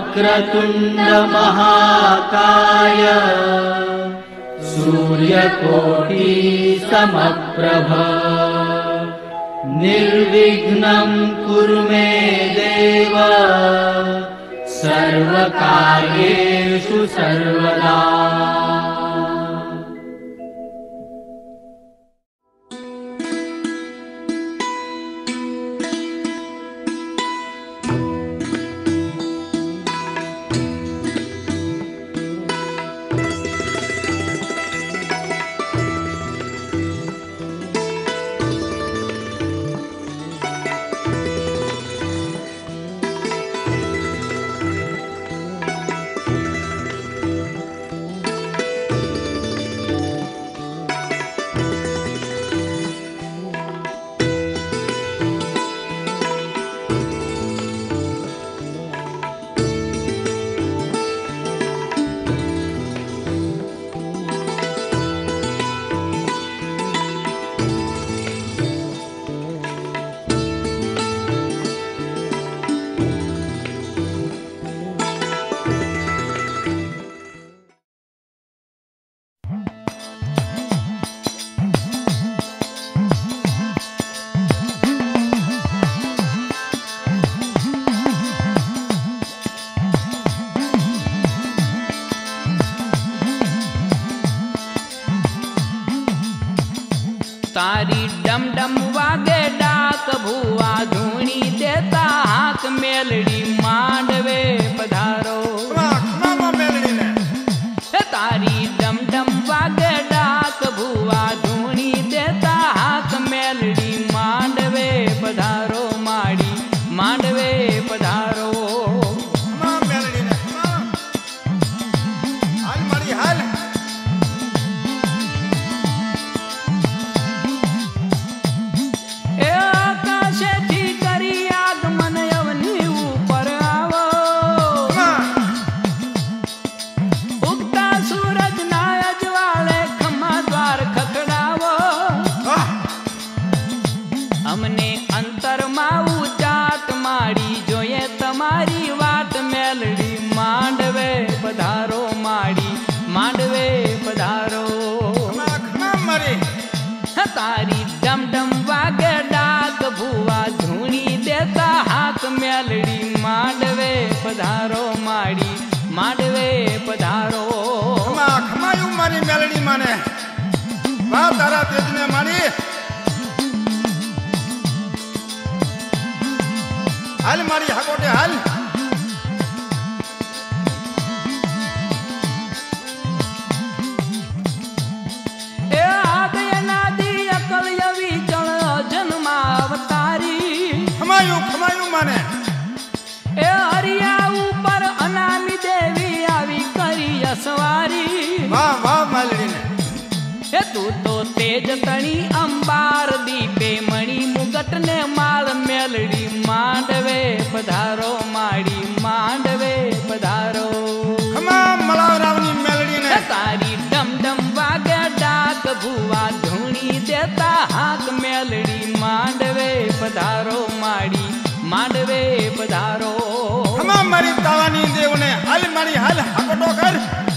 वक्रतुण्ड महाकाय सूर्यकोटि समप्रभ निर्विघ्नं कुरु मे देव सर्वकार्येषु सर्वदा। तारी डम डम वागे डाक भुआ धूणी देता हाथ मेलड़ी मांडवे पधारो। तारी डम डम वागे डाक भुआ धूणी देता हाथ मेलड़ी मांडवे पधारो माड़ी मांडवे पधारो। हमने अंतर माऊ जात माड़ी जोये तमारी वाट मेलड़ी मांडवे पधारो माड़ी मांडवे पधारो। तारी डम डम वागे डाक भुआ धूणी देता हाथ मेलड़ी मांडवे पधारो माड़ी मांडवे पधारो। मारी मेलड़ी माने वाह तारा तेजने मानी हाल मारी हकोटे हाल। ए आदय नादी अकल यवी चल जन्मा अवतारी खमायू माने। ए हरिया ऊपर अनामी देवी आवी करी असवारी। वाह वाह मेलड़ी ने ए तू तो तेज तणी अंबार दीपे मणि मुगट ने माल मेलड़ी मांडवे पधारो माड़ी मांडवे पधारो। खमा मलावरावनी मेलड़ी ने तारी डम डम वागे डाक भुआ धूणी देता हाथ मेलड़ी मांडवे पधारो माड़ी मांडवे पधारो। खमा मारी तावानी देव ने हल मारी हल हकोटो कर।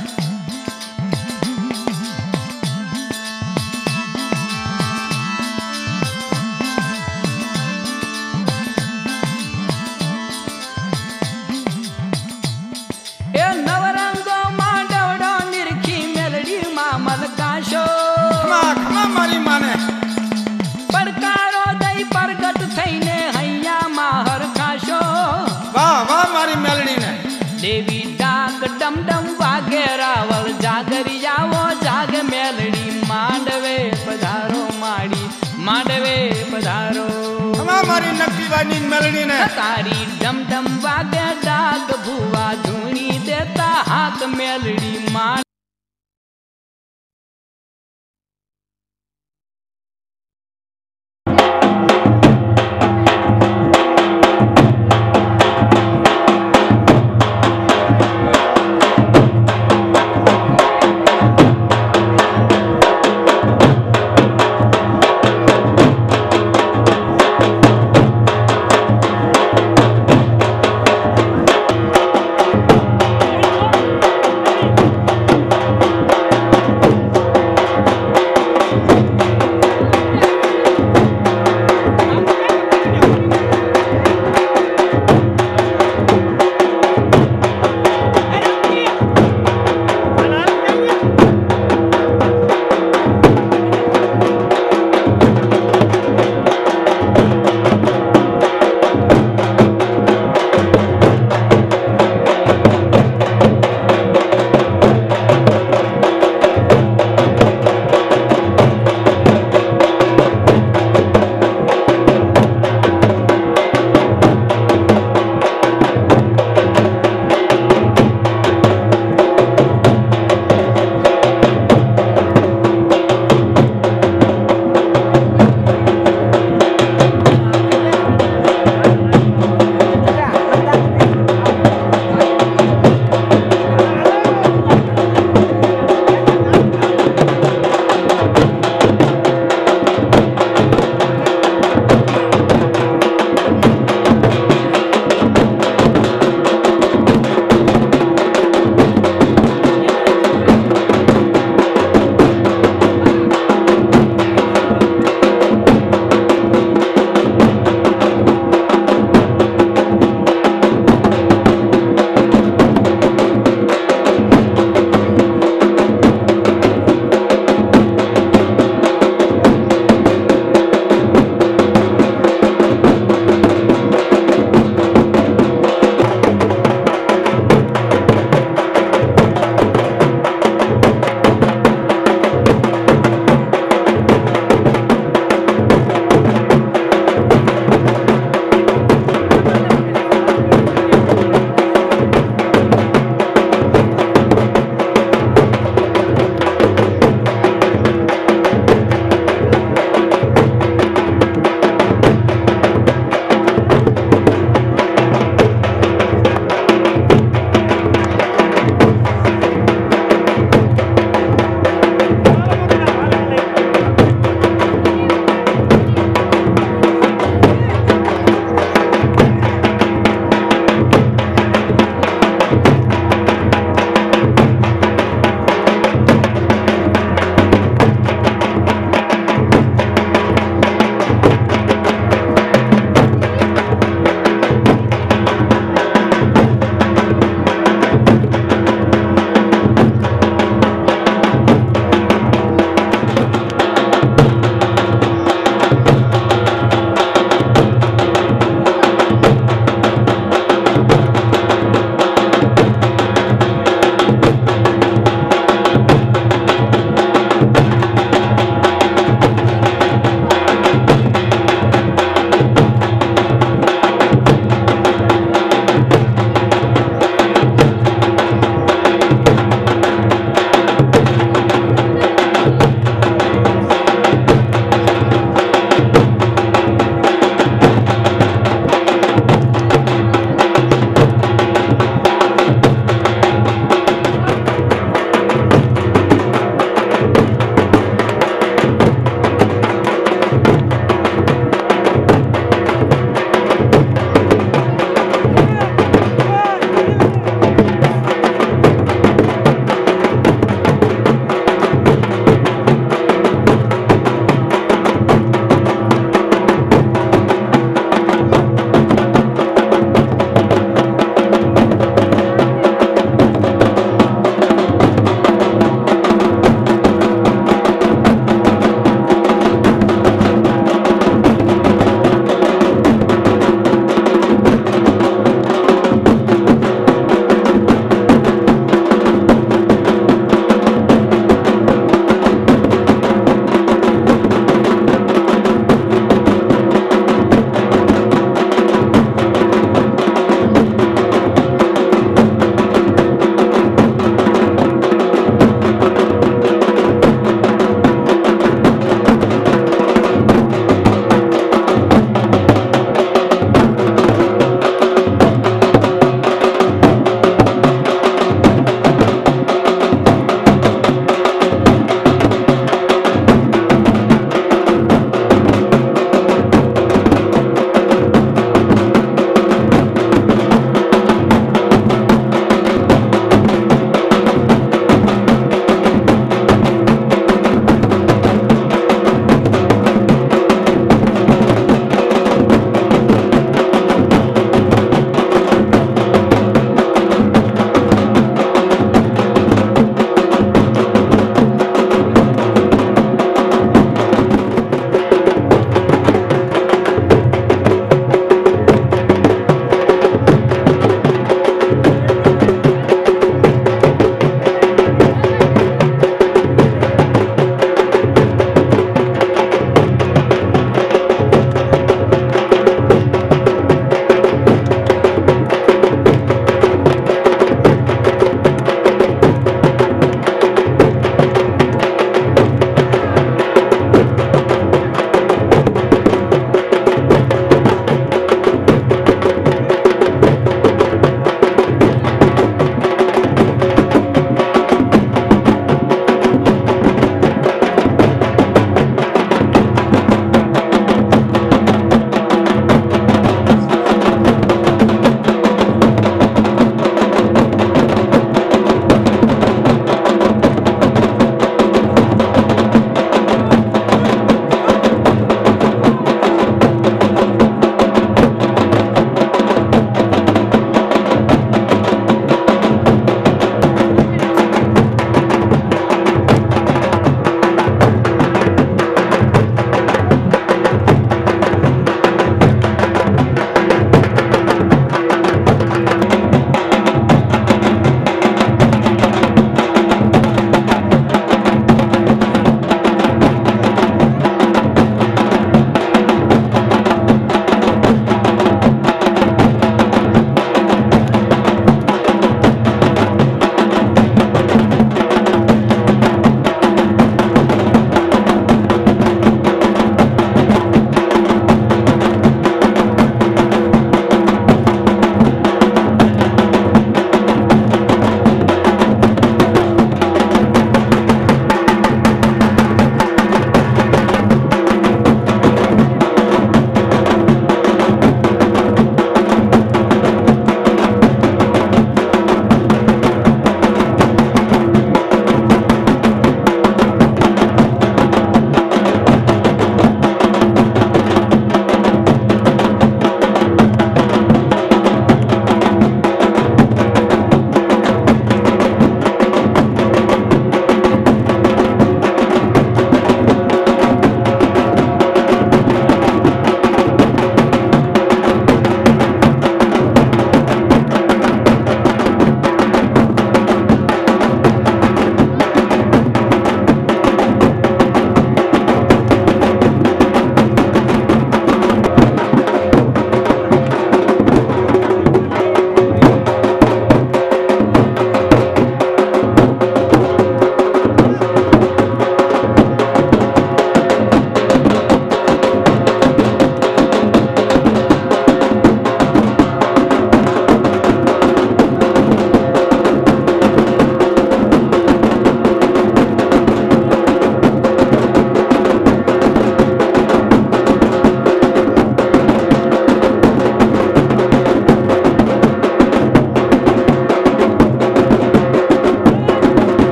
नवरंगो मांडवड़ो निरखी मेलड़ी मामल काशो। खमा मारी माने परकारो दई परगट थईने हैया माहर काशो। वाह वाह मारी मेलड़ी ने देवी डाक डम डम वागे रावल जागरी जावो जाग मेलड़ी मांडवे पधारो माड़ी मांडवे पधारो। खमा मारी नक्की वानी मेलड़ी ने तारी डम डम वागे डाक भुआ धूणी देता हाथ मेलड़ी मां।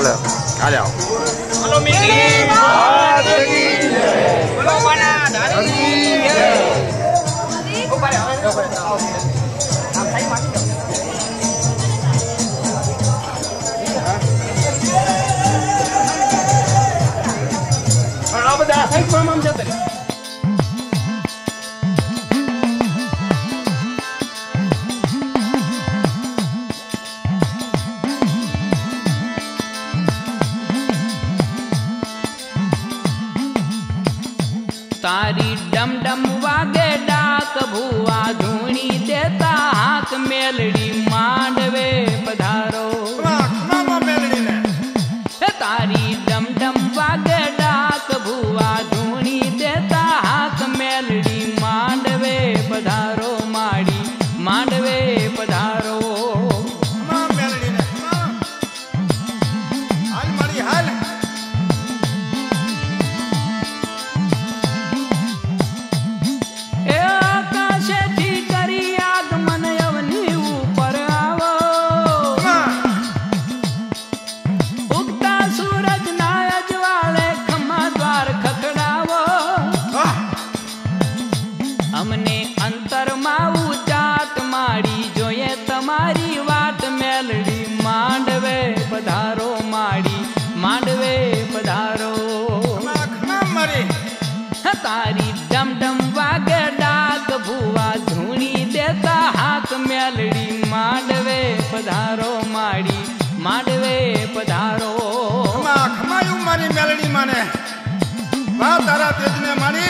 હાલો હાલે આવો બોલો મીઠી માત કી જય બોલો બના ધારી કી જય ઉપર આવો આ ખાઈ માટી આ બધા સાઈડ પર આમ જતા રે तारी डम डम वागे डाक भुआ धूणी देता हाथ मेलड़ी मांडवे पधारो મામા મેલડી ને तारी डम डम वागे डाक भुआ धूणी देता हाथ मेलड़ी मांडवे पधारो माड़ी मांडवे पधारो મામા મેલડી ને હાલ મારી હાલ ए आकाशेથી કરી આગમન અવની ઉપર આવો ઉગતા સૂરજના અજવાળે ખમા દ્વાર ખખડાવો અમને અંતરમાં ઉજાટ માડી જોઈએ તમારી વાત મેલડી માંડવે પધારો માડી માંડવે પધારો ખમા મારી तारी डम डम वागे डाक भुआ धूणी देता हाथ मेलड़ी मांडवे पधारो माड़ी मांडवे पधारो ખમા ખમાયું મારી મેલડી માને વા તારા તેજને મારી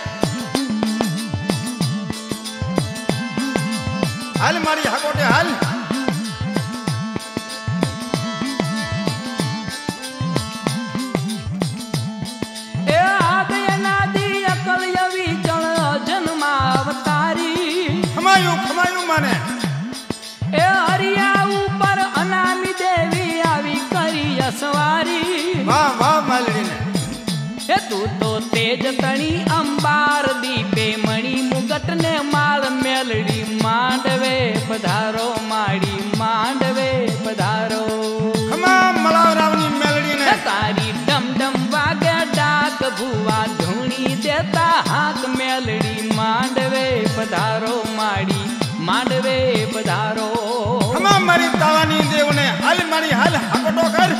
હાલ મારી હાકોટે હાલ ए आदय नादी अकल यवी जन जन्मा अवतारी ખમાયું માને ए हरिया ऊपर अनामी देवी आवी करी असवारी વાહ વાહ મેલડી ને हे तू तो तेज तणी अंबार दीपे मणि मुगट ने माल मेलड़ी मांडवे पधारो माड़ी मांडवे पधारो ખમા મલાવરાવની મેલડી ને तारी डम डम वागे डाक भुआ धूणी देता हाथ मेलड़ी मांडवे पधारो माड़ी मांडवे पधारो ખમા મારી તાવાની દેવને હાલ મારી હાલ હાકોટો કર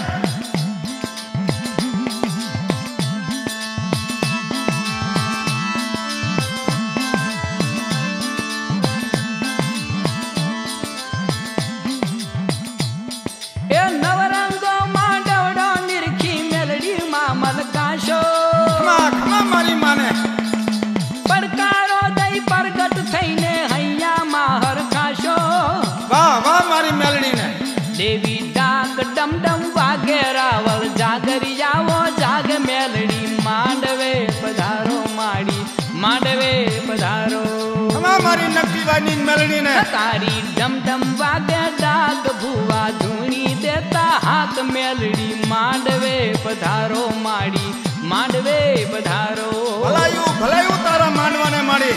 ए नवरंगो मांडवडो निरखी मेलड़ी मामल काशो ખમા મારી માને પડકારો દઈ પ્રગટ થઈને હૈયા માહર ખાશો વાહ વાહ મારી મેલડી ને દેવી ડાક ડમ ડમ વાગે રાવલ જાગરિયાઓ જાગ મેલડી માંડવે પધારો માડી માંડવે પધારો ખમા મારી નકીવાની મેલડી ને તારી ડમ ડમ વાગે ડાક ભુવા ધૂણી દેતા હાથ મેલડી માંડવે પધારો માડી માંડવે પધારો ભલાયું તારા માંડવાને મારી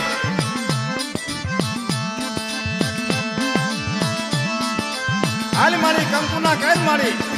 હાલ મારી કંકુના કર મારી